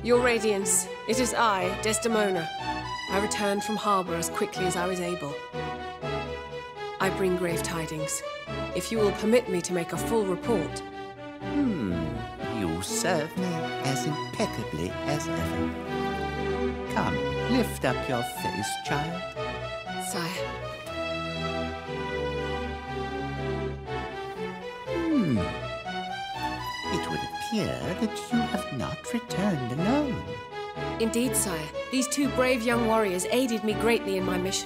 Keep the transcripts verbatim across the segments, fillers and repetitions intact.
Your Radiance, it is I, Desdemona. I returned from harbour as quickly as I was able. I bring grave tidings. If you will permit me to make a full report. Hmm, you serve me as impeccably as ever. Come, lift up your face, child. Sire. Hmm. It would appear that you have not returned alone. Indeed, sire. These two brave young warriors aided me greatly in my mission.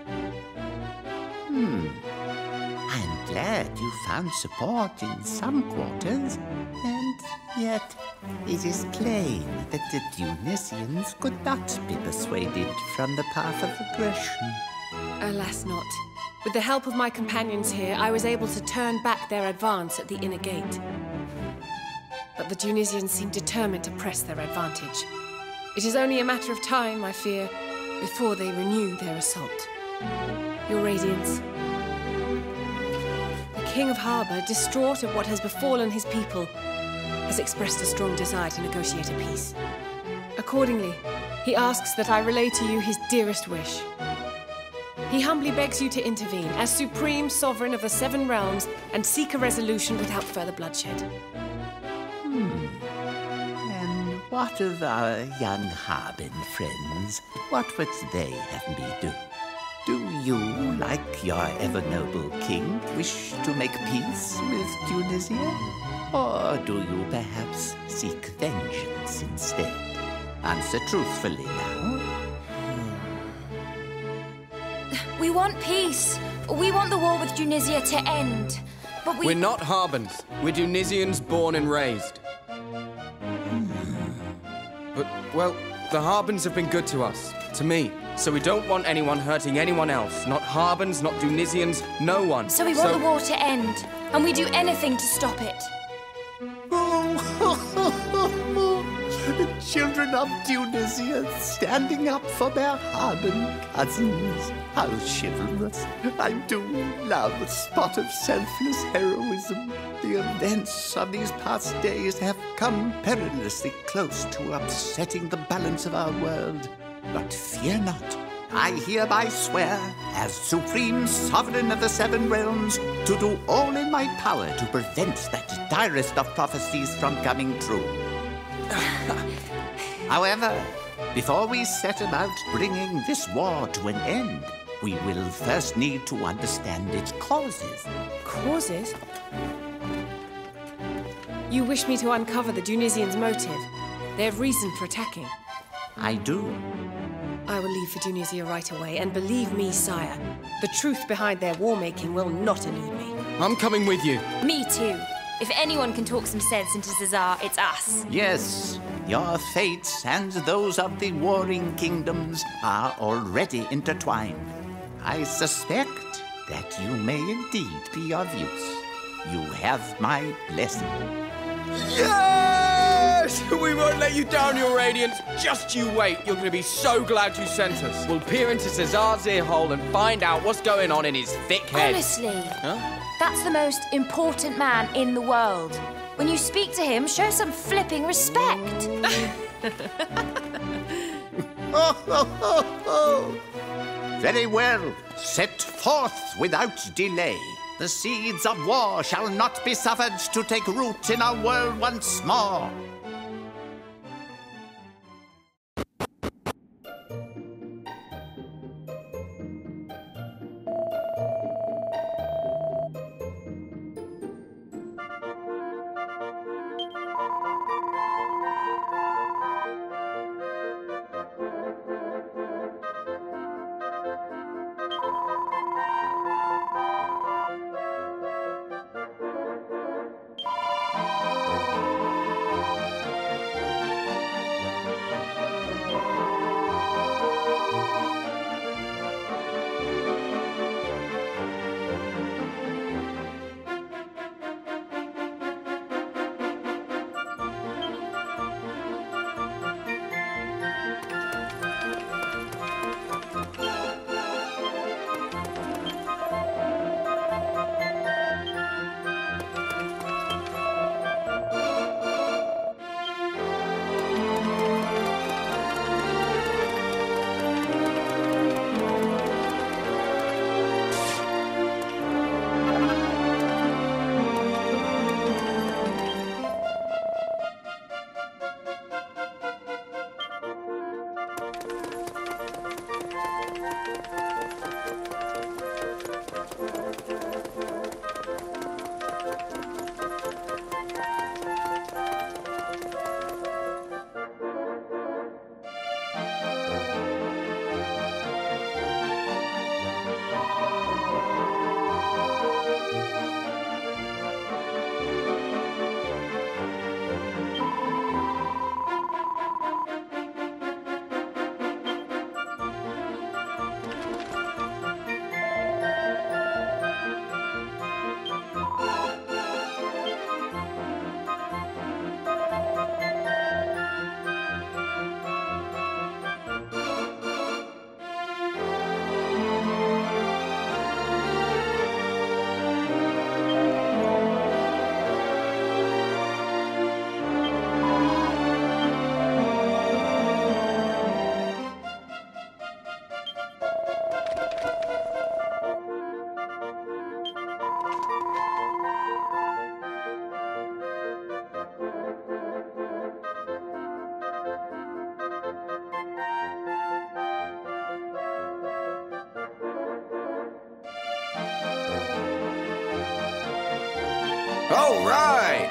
Hmm. I'm glad you found support in some quarters, and yet it is plain that the Dionysians could not be persuaded from the path of aggression. Alas not. With the help of my companions here, I was able to turn back their advance at the inner gate. But the Dionysians seem determined to press their advantage. It is only a matter of time, I fear, before they renew their assault. Your Radiance. The King of Harbour, distraught at what has befallen his people, has expressed a strong desire to negotiate a peace. Accordingly, he asks that I relay to you his dearest wish. He humbly begs you to intervene as supreme sovereign of the Seven Realms and seek a resolution without further bloodshed. Hmm. And what of our young Harbin friends? What would they have me do? Do you, like your ever-noble king, wish to make peace with Tunisia? Or do you perhaps seek vengeance instead? Answer truthfully now. We want peace. We want the war with Tunisia to end. But we... We're not Harbins. We're Tunisians born and raised. But, well, the Harbins have been good to us, to me. So we don't want anyone hurting anyone else. Not Harbins, not Tunisians, no one. So we want so... the war to end, and we do anything to stop it. The children of Tunisia standing up for their Harbin cousins. How chivalrous. I do love a spot of selfless heroism. The events of these past days have come perilously close to upsetting the balance of our world. But fear not. I hereby swear, as Supreme Sovereign of the Seven Realms, to do all in my power to prevent that direst of prophecies from coming true. However, before we set about bringing this war to an end, we will first need to understand its causes. Causes? You wish me to uncover the Dionysians' motive, their reason for attacking? I do. I will leave for Tunisia right away, and believe me, sire, the truth behind their war-making will not elude me. I'm coming with you. Me too. If anyone can talk some sense into Caesar, it's us. Yes, your fates and those of the warring kingdoms are already intertwined. I suspect that you may indeed be of use. You have my blessing. Yes! We won't let you down, Your Radiance. Just you wait. You're going to be so glad you sent us. We'll peer into Caesar's ear hole and find out what's going on in his thick head. Honestly, huh? That's the most important man in the world. When you speak to him, show some flipping respect. Oh, oh, oh, oh. Very well. Set forth without delay. The seeds of war shall not be suffered to take root in our world once more. All right!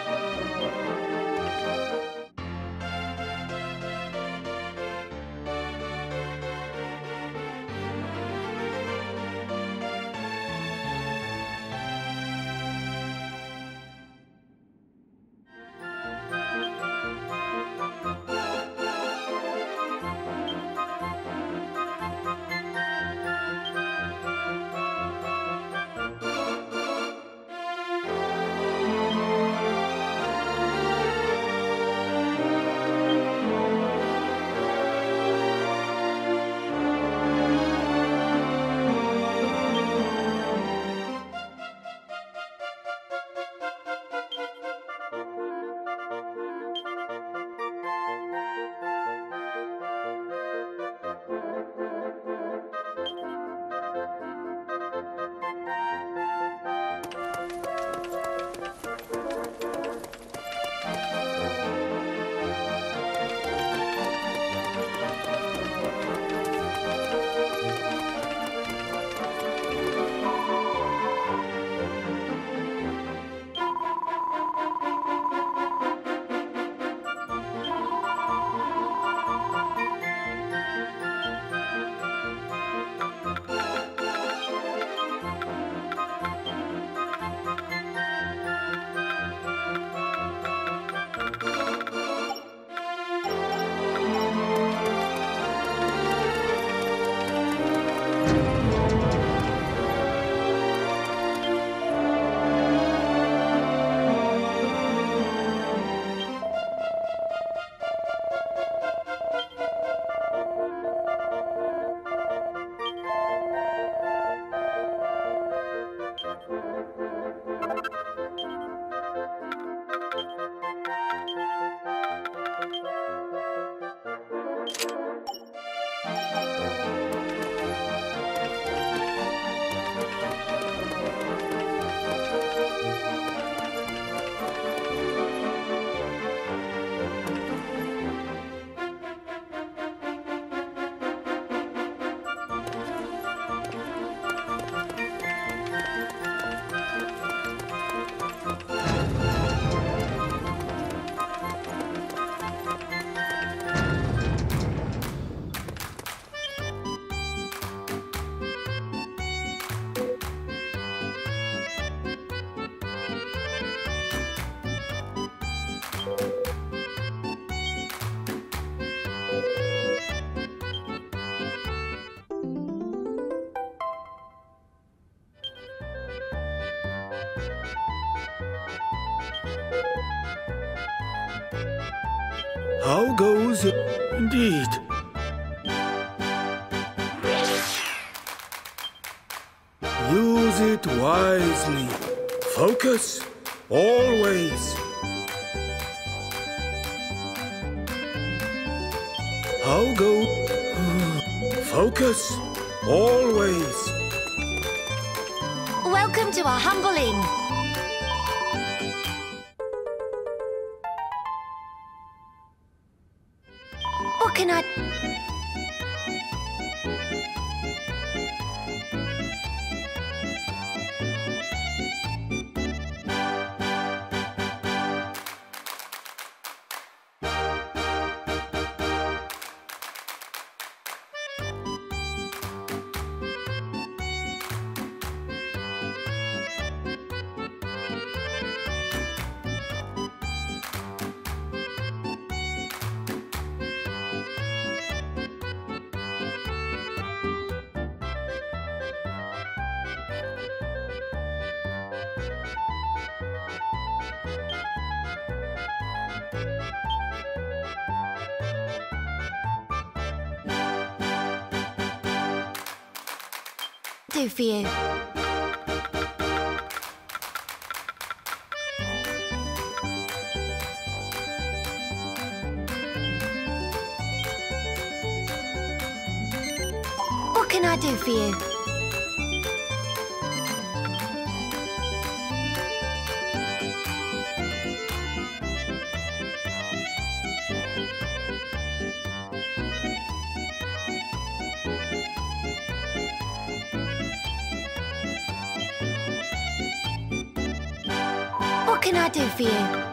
How goes it indeed? Use it wisely. Focus always. How go? Focus always. Welcome to our humble inn. What can I... do for you? What can I do for you? What What can I do for you?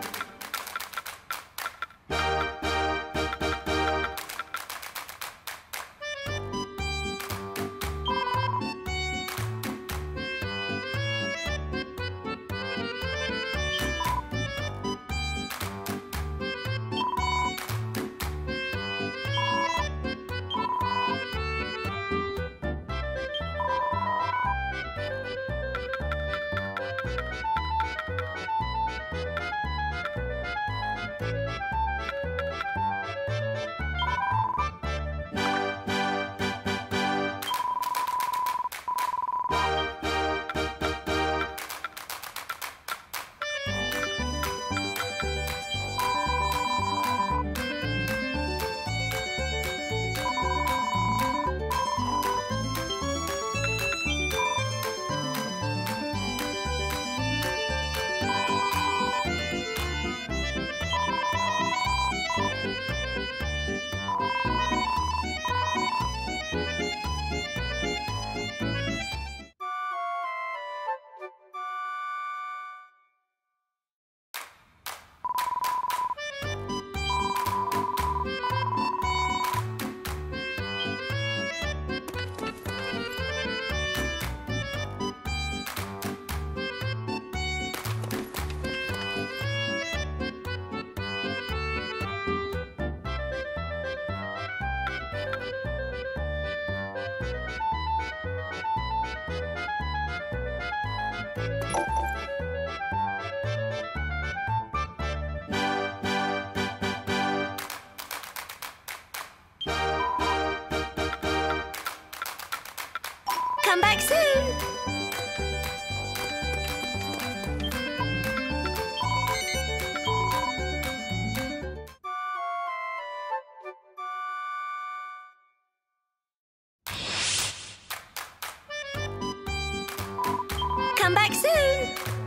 Come back soon. Come back soon.